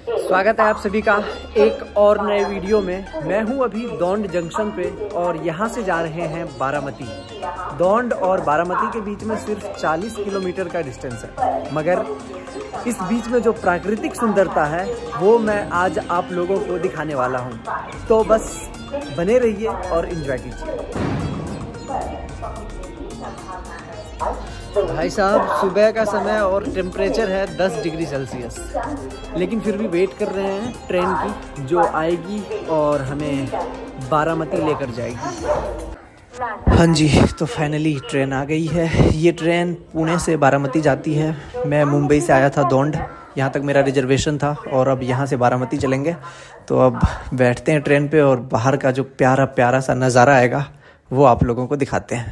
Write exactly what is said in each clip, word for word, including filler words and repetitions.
स्वागत है आप सभी का एक और नए वीडियो में। मैं हूं अभी दौंड जंक्शन पे और यहां से जा रहे हैं बारामती। दौंड और बारामती के बीच में सिर्फ चालीस किलोमीटर का डिस्टेंस है, मगर इस बीच में जो प्राकृतिक सुंदरता है वो मैं आज आप लोगों को दिखाने वाला हूं। तो बस बने रहिए और एंजॉय कीजिए। भाई साहब, सुबह का समय और टेम्परेचर है दस डिग्री सेल्सियस, लेकिन फिर भी वेट कर रहे हैं ट्रेन की जो आएगी और हमें बारामती लेकर जाएगी। हाँ जी, तो फाइनली ट्रेन आ गई है। ये ट्रेन पुणे से बारामती जाती है। मैं मुंबई से आया था दौंड, यहाँ तक मेरा रिजर्वेशन था और अब यहाँ से बारामती चलेंगे। तो अब बैठते हैं ट्रेन पे और बाहर का जो प्यारा प्यारा सा नज़ारा आएगा वो आप लोगों को दिखाते हैं।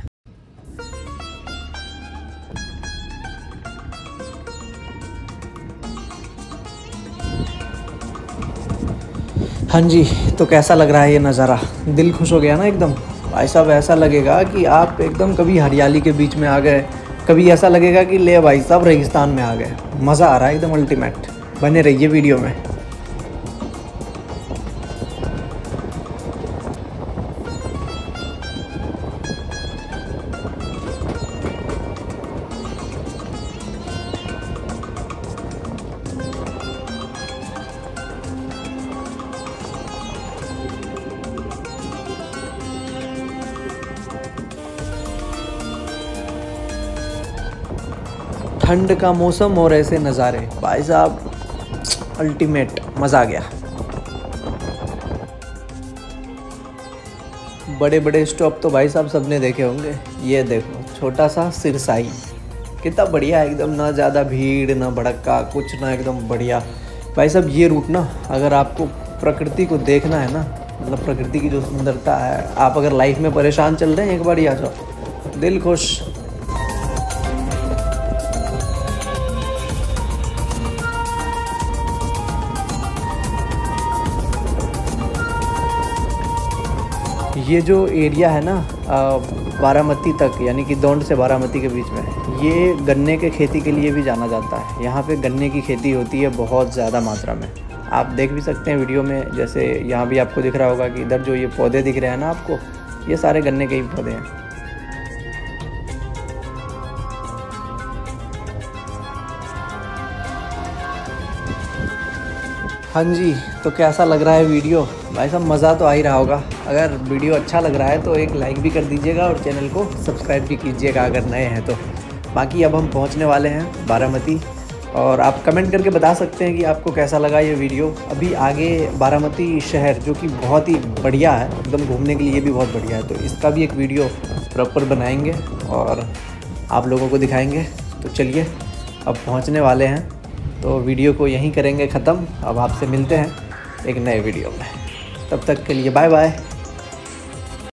हाँ जी, तो कैसा लग रहा है ये नज़ारा? दिल खुश हो गया ना एकदम। भाई साहब, ऐसा लगेगा कि आप एकदम कभी हरियाली के बीच में आ गए, कभी ऐसा लगेगा कि ले भाई साहब रेगिस्तान में आ गए। मज़ा आ रहा है एकदम अल्टीमेट। बने रहिए वीडियो में। ठंड का मौसम और ऐसे नज़ारे, भाई साहब अल्टीमेट, मज़ा आ गया। बड़े बड़े स्टॉप तो भाई साहब सबने देखे होंगे। ये देखो छोटा सा सिरसाई, कितना बढ़िया है एकदम, ना ज़्यादा भीड़ ना भड़का कुछ ना, एकदम बढ़िया। भाई साहब ये रूट ना, अगर आपको प्रकृति को देखना है ना, मतलब प्रकृति की जो सुंदरता है, आप अगर लाइफ में परेशान चल रहे हैं, एक बार ही आ जाओ, दिल खुश। ये जो एरिया है ना बारामती तक, यानी कि दौंड से बारामती के बीच में, ये गन्ने के खेती के लिए भी जाना जाता है। यहाँ पे गन्ने की खेती होती है बहुत ज़्यादा मात्रा में। आप देख भी सकते हैं वीडियो में, जैसे यहाँ भी आपको दिख रहा होगा कि इधर जो ये पौधे दिख रहे हैं ना आपको, ये सारे गन्ने के ही पौधे हैं। हाँ जी, तो कैसा लग रहा है वीडियो? भाई साहब मज़ा तो आ ही रहा होगा। अगर वीडियो अच्छा लग रहा है तो एक लाइक भी कर दीजिएगा और चैनल को सब्सक्राइब भी कीजिएगा अगर नए हैं तो। बाकी अब हम पहुंचने वाले हैं बारामती और आप कमेंट करके बता सकते हैं कि आपको कैसा लगा ये वीडियो। अभी आगे बारामती शहर जो कि बहुत ही बढ़िया है, एकदम घूमने के लिए भी बहुत बढ़िया है, तो इसका भी एक वीडियो प्रॉपर बनाएंगे और आप लोगों को दिखाएँगे। तो चलिए अब पहुँचने वाले हैं, तो वीडियो को यहीं करेंगे ख़त्म। अब आपसे मिलते हैं एक नए वीडियो में, तब तक के लिए बाय बाय।